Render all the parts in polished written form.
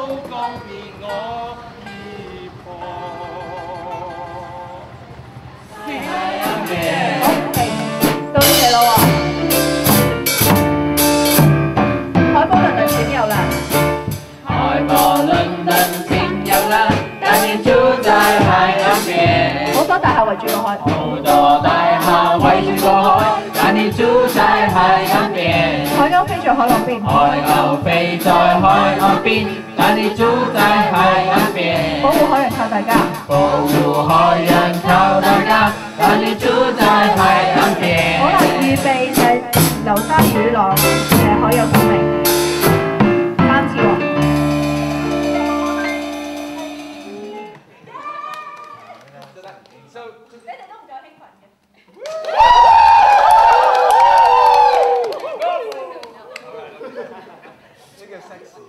告別我已破。 到你哋咯喎！海波倫敦錢有啦， 海波倫敦錢有啦，但你住在海岸邊。 好多大廈圍住個海。 好多大廈圍住個海，但你住在海岸邊。 海鷗飛在海岸邊。 海鷗飛在海岸邊，但你住在海岸邊。 保護海洋靠大家。 保護海洋靠大家，但你住在海岸邊。 好啦，預備就係流沙雨浪，海有生命。3次喎。你哋都唔夠興奮嘅。 呢個 sexy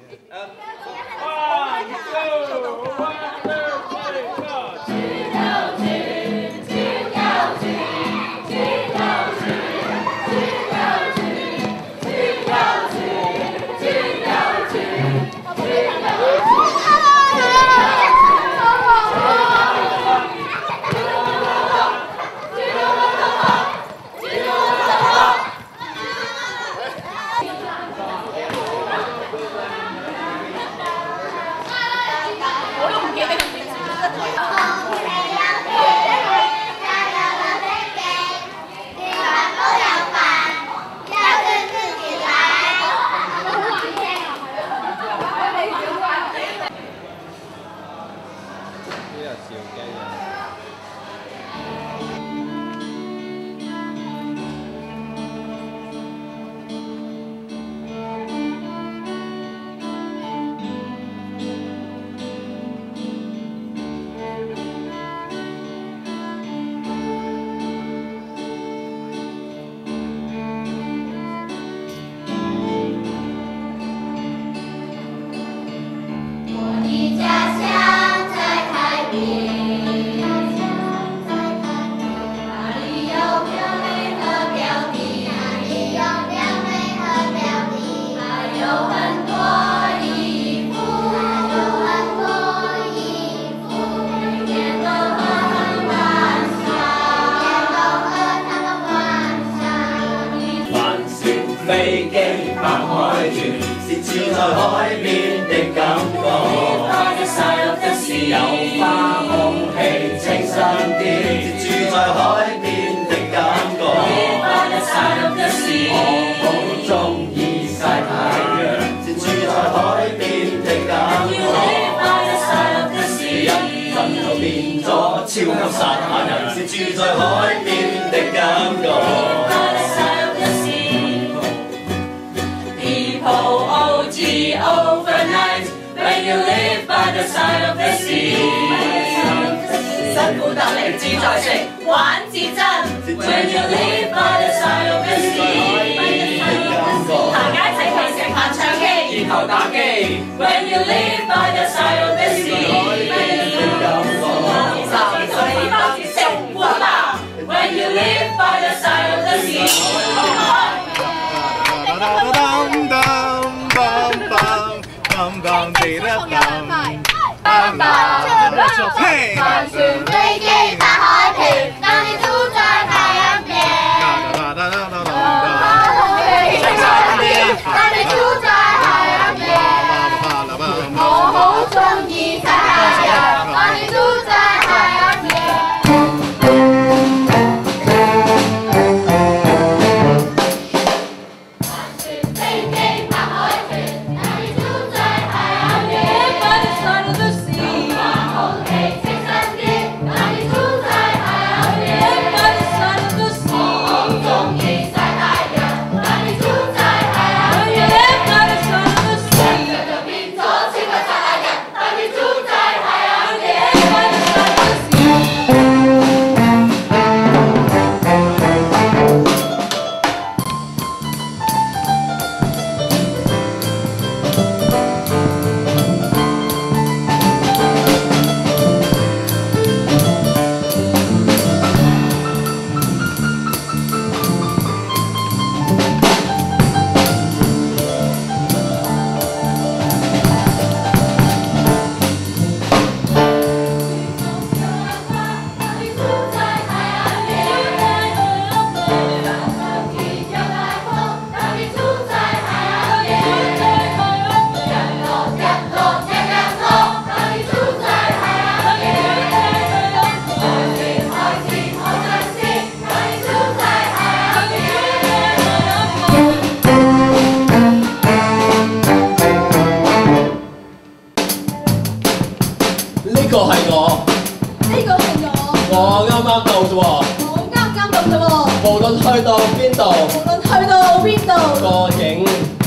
飛機拍海轉，是住在海邊的感覺。有花空氣清新啲，是住在海邊的感覺。我好鍾意曬太陽，是住在海邊的感覺。一陣就變咗超級撒亞人，是住在海邊的感覺。Overnight, when you live by the side of the sea， 辛苦得嚟志在食，玩至真。When you live by the side of the sea， 行街睇戲食飯唱機，然後打機。When you live by the side of the sea， 三歲包住食碗啦。When you live by the side of the sea。 帆船飛機拍海豚，但你住在海岸邊。花空氣清新啲，但你住在海岸邊。我好鍾意曬太陽，但你住在海岸邊。 個係我， 呢個係我啱啱到啫喎。 我啱啱到啫喎。 無論去到邊度， 無論去到邊度， 個影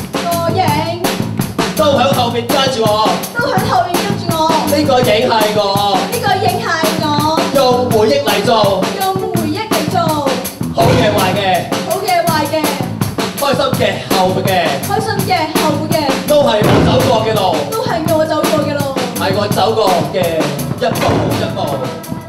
都喺後面跟住我， 都喺後面跟住我。 呢個影係我， 呢個影係我， 用回憶嚟做， 用回憶嚟做， 好嘅壞嘅， 好嘅壞嘅， 開心嘅後悔嘅， 開心嘅後悔嘅， 都係我走過嘅路， 都係我走過嘅路， 係我走過嘅一步一步。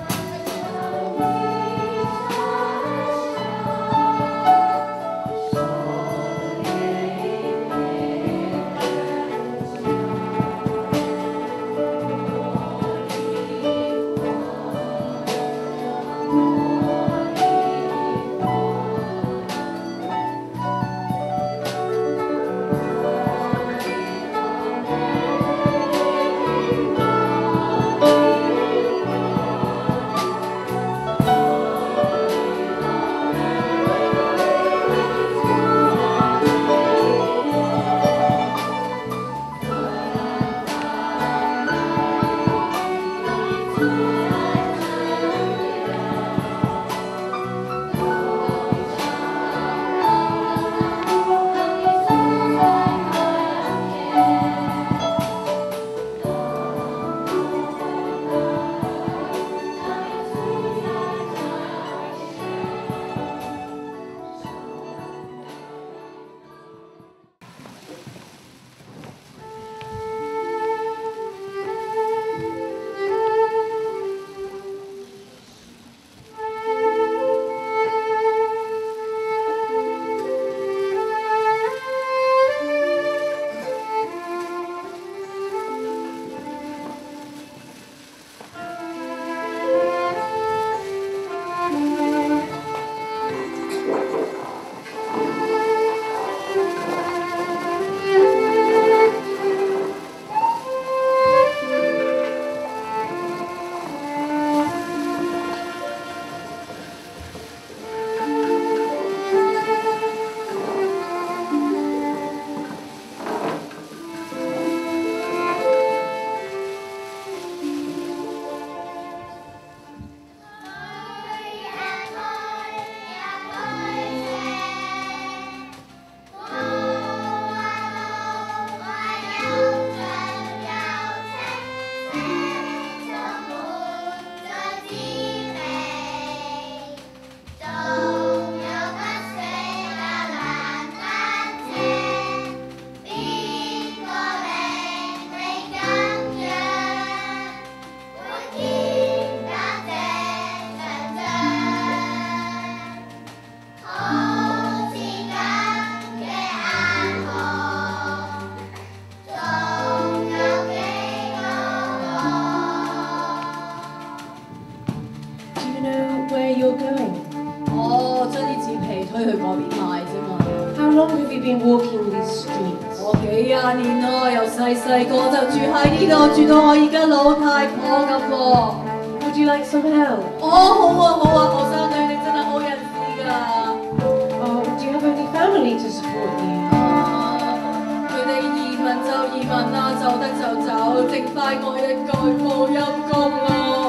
How long have you been walking these streets? 我幾廿年咯，由細個就住喺呢度，住到我而家老太婆咁喎。 Would you like some help? 好啊，後生女你真係好人士㗎。 Do you have any family to support you? 佢哋移民就移民啦，走得就走，剩返我一個冇陰功咯。